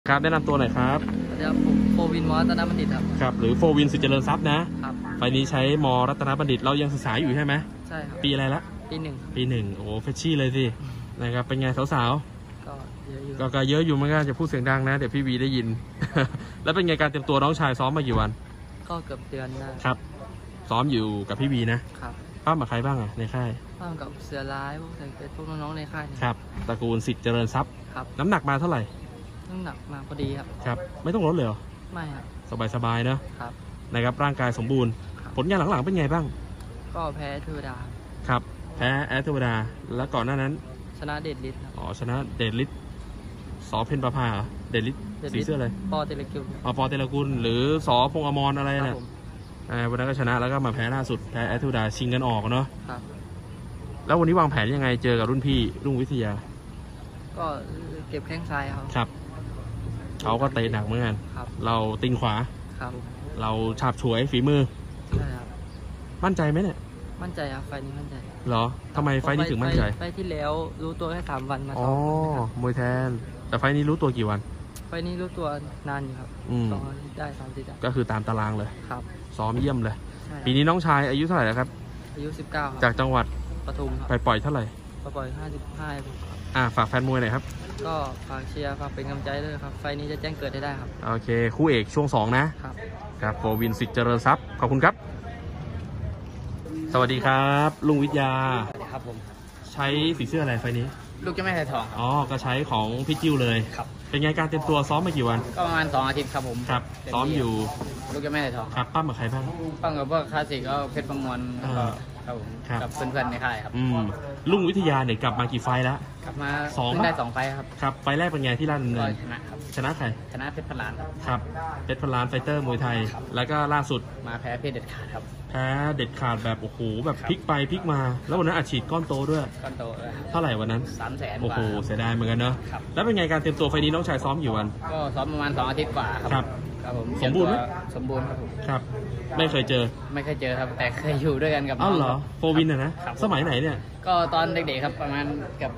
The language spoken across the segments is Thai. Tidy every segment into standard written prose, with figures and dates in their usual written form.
ครับแนะนำตัวหน่อยครับเดี๋ยวผมโฟวินมอรัตนบัณฑิตครับหรือโฟวินสิทธิเจริญทรัพย์นะครับไฟนี้ใช้มรัตนบัณฑิตเรายังศึกษาอยู่ใช่ไหมใช่ครับปีอะไรละปีหนึ่งโอ้เฟชชี่เลยสินะครับเป็นไงสาวก็เยอะอยู่ก็เยอะอยู่เหมือนกันจะพูดเสียงดังนะเดี๋ยวพี่วีได้ยิน แล้วเป็นไงการเตรียมตัวน้องชายซ้อมมากี่วันก็เกือบเดือนนะครับซ้อมอยู่กับพี่วีนะครับป้ากับใครบ้างอะในค่ายป้ากับเสือร้ายพวกใส่เป็ดพวกน้องๆในค่ายครับตระกูลสิทธิเจริญทรัพย์ครับน้ำหนักมาเท่าไหร่น้ำหนักมาพอดีครับไม่ต้องลดเลยเหรอไม่ครับสบายๆนะครับนะครับร่างกายสมบูรณ์ผลงานหลังๆเป็นไงบ้างก็แพ้เทวดาครับแพ้แอตเทวดาแล้วก่อนหน้านั้นชนะเดชฤทธิ์อ๋อชนะเดชฤทธิ์สอเพนประภาเดชฤทธิ์สีเสื้ออะไรปอเตลกุลปอเตลกุลหรือสอพงษ์อมรอะไรนะวันนั้นก็ชนะแล้วก็มาแพ้ล่าสุดแพ้แอตเทวดาชิงกันออกเนาะครับแล้ววันนี้วางแผนยังไงเจอกับรุ่นพี่รุ่งวิทยาก็เก็บแข้งซ้ายครับเขาก็เตะหนักเหมือนกันเราติงขวาเราฉาบฉวยฝีมือใช่ครับมั่นใจไหมเนี่ยมั่นใจครับไฟนี้มั่นใจเหรอทำไมไฟนี้ถึงมั่นใจไฟที่แล้วรู้ตัวแค่3 วันมาอ๋อมวยแทนแต่ไฟนี้รู้ตัวกี่วันไฟนี้รู้ตัวนานอยู่ครับ2 อาทิตย์ได้3 อาทิตย์ได้ก็คือตามตารางเลยครับซ้อมเยี่ยมเลยปีนี้น้องชายอายุเท่าไหร่แล้วครับอายุ19 จากจังหวัดปทุมไปปล่อยเท่าไหร่ปล่อย55 ฝากแฟนมวยหน่อยครับก็ฝากเชียร์ฝากเป็นกำลังใจด้วยครับไฟนี้จะแจ้งเกิดได้ครับโอเคคู่เอกช่วง2นะครับโฟวินสิทธิเจริญทรัพย์ขอบคุณครับสวัสดีครับลุงวิทยาสวัสดีครับผมใช้สีเสื้ออะไรไฟนี้ลูกจะไม่ใส่ทองอ๋อก็ใช้ของพี่จิ้วเลยครับเป็นไงการเตรียมตัวซ้อมมากี่วันก็ประมาณ2 อาทิตย์ครับผมครับซ้อมอยู่ลูกจะไม่ใส่ทองครับปั้มกับใครบ้างปั้มกับพวกคลาสสิกก็เพชรประมวลครับผมกับเพื่อนๆในค่ายครับลุงวิทยาเนี่ยกลับมากี่ไฟแล้วกลับมาได้2 ไฟครับครับไฟแรกเป็นไงที่ราชดำเนินชนะใครชนะเพชรพลานครับเพชรพลานไฟเตอร์มวยไทยแล้วก็ล่าสุดมาแพ้เพชรเด็ดขาดครับแพ้เด็ดขาดแบบโอ้โหแบบพลิกไปพลิกมาแล้ววันนั้นอัดฉีดก้อนโตด้วยก้อนโตเท่าไหร่วันนั้น 300,000 โอ้โหเสียดายเหมือนกันเนอะแล้วเป็นไงการเตรียมตัวไฟนี้น้องชายซ้อมอยู่วันก็ซ้อมประมาณ2 อาทิตย์กว่าครับผมสมบูรณ์ไหมสมบูรณ์ครับผมครับไม่เคยเจอครับแต่เคยอยู่ด้วยกันกับน้องเหรอโฟวินนะสมัยไหนเนี่ยก็ตอนเด็กๆครับประมาณกับ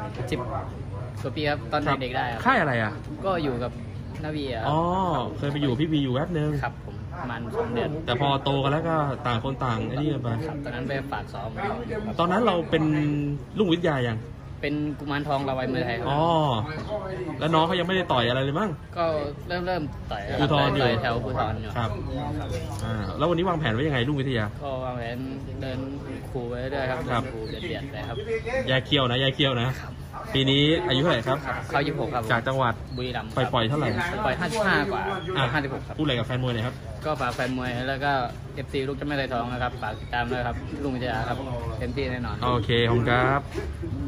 10 กว่าปีครับตอนเด็กๆได้ค่ายอะไรอ่ะก็อยู่กับนาวีอ๋อเคยไปอยู่พี่วีอยู่แวบนึงครับผมประมาณ2 เดือนแต่พอโตกันแล้วก็ต่างคนต่างไอ้นี่ไปตอนนั้นไปฝากซ้อมตอนนั้นเราเป็นลุงวิทยายังเป็นกุมารทองเราไว้มือไทยครับอ๋อแล้วน้องเขายังไม่ได้ต่อยอะไรเลยมั้งก็เริ่มต่อยภูธรอยู่แถวภูธรอยู่ครับแล้ววันนี้วางแผนไว้ยังไงลุงวิทยาก็วางแผนเดินขู่ไปด้วยครับขู่เบียดไปครับแยกเขี้ยวนะปีนี้อายุเท่าไหร่ครับเขา26ครับจากจังหวัดบุรีรัมย์ปล่อยเท่าไหร่ปล่อย55 กว่า56ครับพูดอะไรกับแฟนมวยหน่อยครับก็ฝากแฟนมวยแล้วก็ FC ลูกจะไม่ใส่ทองนะครับฝากติดตามด้วยครับลุงวิทยาครับเต็มที่แน่นอนโอเคขอบคุณครับ